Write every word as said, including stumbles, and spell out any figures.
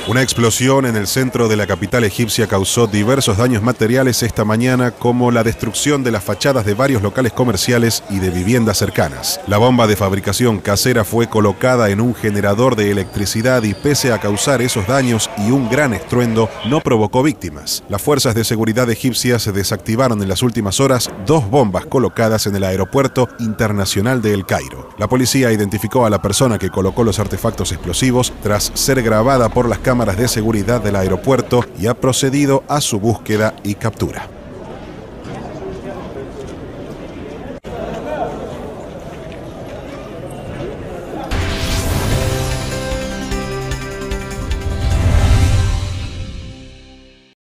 Una explosión en el centro de la capital egipcia causó diversos daños materiales esta mañana, como la destrucción de las fachadas de varios locales comerciales y de viviendas cercanas. La bomba de fabricación casera fue colocada en un generador de electricidad y, pese a causar esos daños y un gran estruendo, no provocó víctimas. Las fuerzas de seguridad egipcias desactivaron en las últimas horas dos bombas colocadas en el aeropuerto internacional de El Cairo. La policía identificó a la persona que colocó los artefactos explosivos tras ser grabada por las cámaras de seguridad del aeropuerto y ha procedido a su búsqueda y captura.